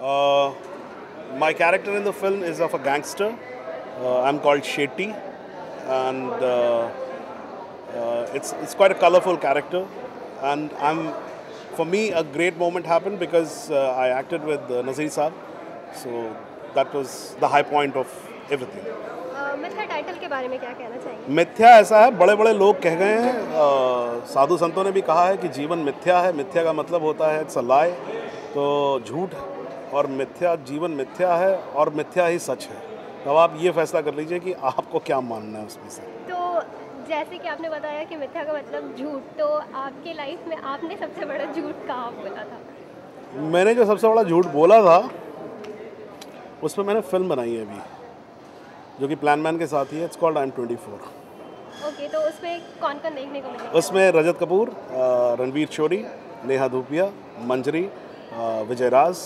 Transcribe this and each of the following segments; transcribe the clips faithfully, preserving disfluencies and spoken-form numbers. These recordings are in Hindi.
Uh, my character in the film is of a gangster. Uh, I'm called Shetty, and uh, uh, it's it's quite a colorful character. And I'm, for me, a great moment happened because uh, I acted with uh, Nazir Saab, so that was the high point of everything. मिथ्या टाइटल के बारे में क्या कहना चाहिए? मिथ्या ऐसा है, बड़े बड़े लोग कह गए हैं, आ, साधु संतों ने भी कहा है कि जीवन मिथ्या है. मिथ्या का मतलब होता है इट्स अ लाई, तो झूठ, और मिथ्या, जीवन मिथ्या है और मिथ्या ही सच है. तो आप ये फैसला कर लीजिए कि आपको क्या मानना है उसमें से. तो जैसे कि आपने बताया कि मिथ्या का मतलब झूठ, तो आपके लाइफ में आपने सबसे बड़ा झूठ कहाँ बोला था? मैंने जो सबसे बड़ा झूठ बोला था उस पर मैंने फिल्म बनाई है अभी, जो कि प्लान मैन के साथ ही है. It's called I M twenty four. Okay, तो उसमें कौन कौन देखने को मिलेगा? उसमें रजत कपूर, रणवीर शोरी, नेहा धूपिया, मंजरी, विजय राज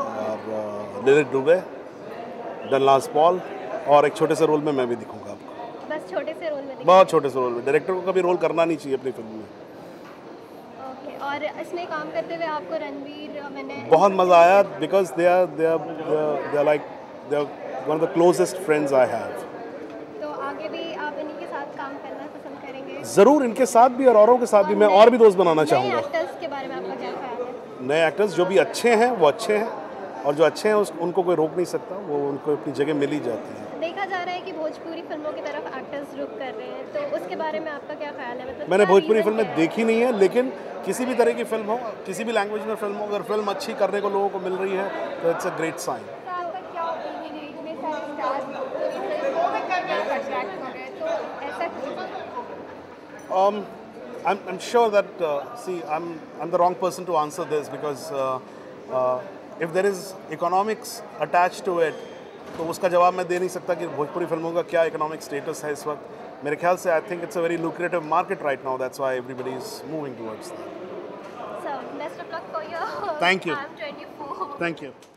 और लिलित दुबे, डनलास पॉल, और एक छोटे से रोल में मैं भी दिखूंगा आपको. बस छोटे से रोल में दिखेंगे? बहुत छोटे से रोल में. डायरेक्टर को कभी रोल करना नहीं चाहिए अपनी फिल्म में. ओके, और इसमें काम करते हुए आपको रणवीर, मैंने बहुत मज़ा आया because they are they are they are like they are one of the closest friends I have. तो आगे भी आप इन्हीं के साथ काम करना पसंद करेंगे? ज़रूर, इनके साथ भी और औरों के साथ भी. मैं और भी दोस्त बनाना चाहूँगा. एक्टर्स के बारे में आपका क्या ख्याल है? नए एक्टर्स जो भी अच्छे हैं वो अच्छे हैं, और जो अच्छे हैं उस उनको कोई रोक नहीं सकता. वो उनको अपनी जगह मिल ही जाती है. देखा जा रहा है कि भोजपुरी फिल्मों की तरफ एक्टर्स रुक कर रहे हैं, तो उसके बारे में आपका क्या ख्याल है? मतलब मैंने क्या भोजपुरी reason फिल्में क्या है? देखी नहीं है, लेकिन किसी भी तरह की फिल्म हो, किसी भी लैंग्वेज में फिल्म हो, अगर फिल्म अच्छी करने को लोगों को मिल रही है तो इट्स अ ग्रेट साइन. तो आपका क्या ओपिनियन है? इतने सारे स्टार्स फिल्मों में करके अट्रैक्ट हो रहे हैं, तो ऐसा क्यों? Um, I'm, I'm sure that, uh, see, I'm, I'm the wrong person to answer this because uh, uh, if there is economics attached to it, तो उसका जवाब मैं दे नहीं सकता कि भोजपुरी फिल्मों का क्या इकोनॉमिक स्टेटस है इस वक्त. मेरे ख्याल से I think it's a very lucrative market right now. That's why everybody is moving towards that. So best of luck for your Thank you. I'm twenty-four. Thank you.